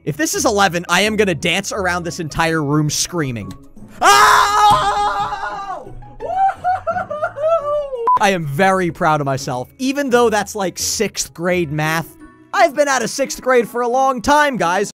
If this is 11, I am gonna dance around this entire room screaming. Oh! I am very proud of myself. Even though that's like 6th grade math, I've been out of 6th grade for a long time, guys.